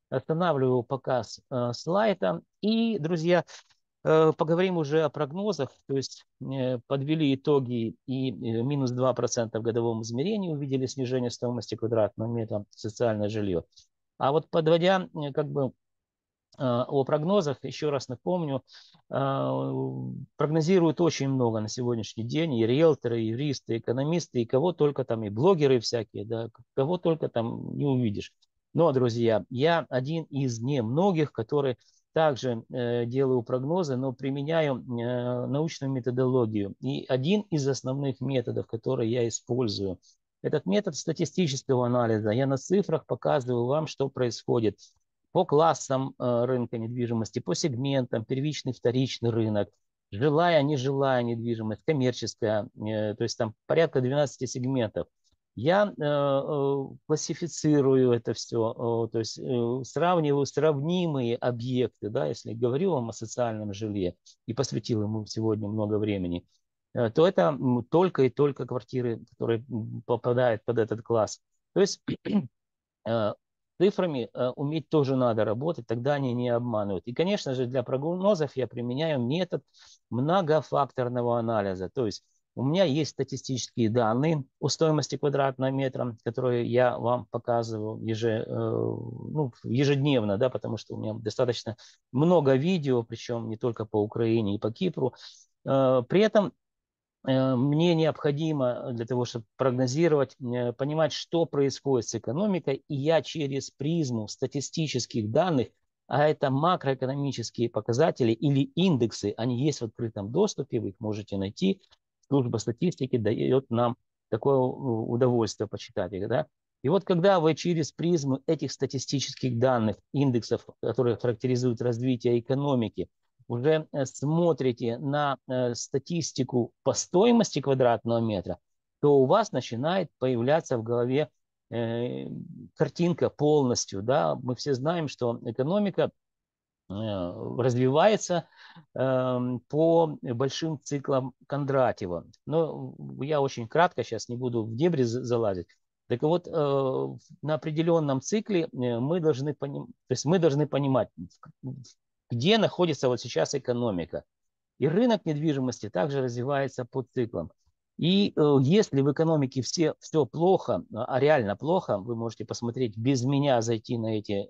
останавливаю показ слайда. И, друзья, поговорим уже о прогнозах. То есть подвели итоги и минус 2% в годовом измерении увидели снижение стоимости квадратного метра социальное жилье. А вот подводя как бы о прогнозах, еще раз напомню, прогнозируют очень много на сегодняшний день, и риэлторы, и юристы, и экономисты, и кого только там, и блогеры всякие, да, кого только там не увидишь. Но, друзья, я один из немногих, который также делаю прогнозы, но применяю научную методологию. И один из основных методов, который я использую, этот метод статистического анализа. Я на цифрах показываю вам, что происходит по классам рынка недвижимости, по сегментам, первичный, вторичный рынок, жилая, нежилая недвижимость, коммерческая, то есть там порядка 12 сегментов. Я классифицирую это все, то есть сравниваю сравнимые объекты, да, если говорю вам о социальном жилье и посвятил ему сегодня много времени, то это только и только квартиры, которые попадают под этот класс. То есть цифрами уметь тоже надо работать, тогда они не обманывают. И, конечно же, для прогнозов я применяю метод многофакторного анализа. То есть у меня есть статистические данные о стоимости квадратного метра, которые я вам показываю ежедневно, да, потому что у меня достаточно много видео, причем не только по Украине и по Кипру. При этом мне необходимо для того, чтобы прогнозировать, понимать, что происходит с экономикой, и я через призму статистических данных, а это макроэкономические показатели или индексы, они есть в открытом доступе, вы их можете найти, служба статистики дает нам такое удовольствие почитать их, да. И вот когда вы через призму этих статистических данных, индексов, которые характеризуют развитие экономики, уже смотрите на статистику по стоимости квадратного метра, то у вас начинает появляться в голове картинка полностью. Да? Мы все знаем, что экономика развивается по большим циклам Кондратьева. Но я очень кратко, сейчас не буду в дебри залазить. Так вот, на определенном цикле мы должны понимать, где находится вот сейчас экономика. И рынок недвижимости также развивается по циклам. И если в экономике все плохо, а реально плохо, вы можете посмотреть без меня, зайти на эти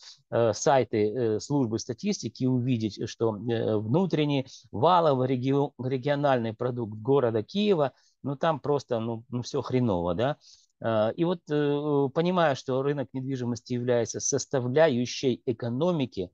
сайты службы статистики и увидеть, что внутренний валовый региональный продукт города Киева, ну там просто все хреново, да. И вот понимая, что рынок недвижимости является составляющей экономики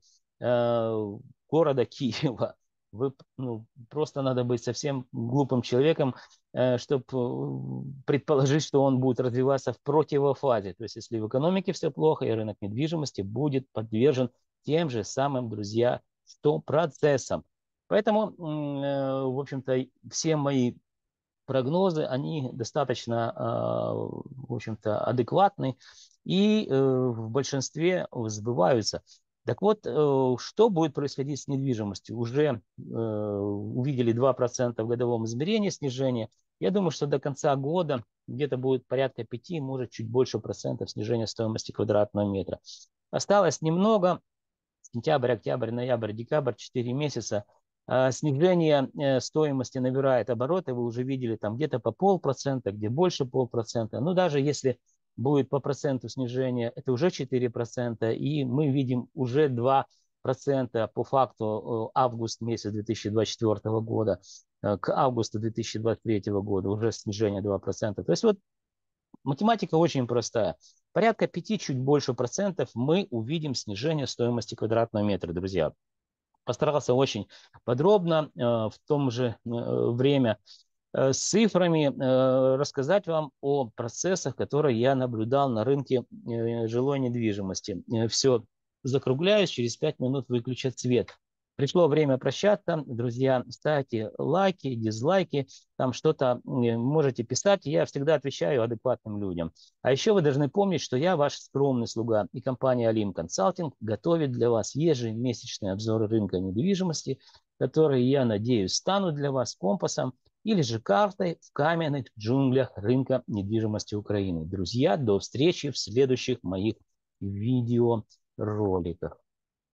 города Киева, просто надо быть совсем глупым человеком, чтобы предположить, что он будет развиваться в противофазе. То есть, если в экономике все плохо, и рынок недвижимости будет подвержен тем же самым, друзья, что процессам. Поэтому, в общем-то, все мои прогнозы, они достаточно, в общем-то, адекватны и в большинстве сбываются. Так вот, что будет происходить с недвижимостью? Уже увидели 2% в годовом измерении снижения. Я думаю, что до конца года где-то будет порядка 5, может чуть больше процентов снижения стоимости квадратного метра. Осталось немного. Сентябрь, октябрь, ноябрь, декабрь, 4 месяца. Снижение стоимости набирает обороты. Вы уже видели там где-то по полпроцента, где больше полпроцента. Но даже если будет по проценту снижения, это уже 4%. И мы видим уже 2% по факту август месяц 2024 года к августу 2023 года уже снижение 2%. То есть вот математика очень простая. Порядка 5, чуть больше процентов мы увидим снижение стоимости квадратного метра, друзья. Постарался очень подробно в том же время с цифрами рассказать вам о процессах, которые я наблюдал на рынке жилой недвижимости. Все, закругляюсь, через 5 минут выключат свет. Пришло время прощаться. Друзья, ставьте лайки, дизлайки, там что-то можете писать. Я всегда отвечаю адекватным людям. А еще вы должны помнить, что я ваш скромный слуга. И компания Alim Consulting готовит для вас ежемесячные обзоры рынка недвижимости, которые, я надеюсь, станут для вас компасом или же картой в каменных джунглях рынка недвижимости Украины. Друзья, до встречи в следующих моих видео. роликах.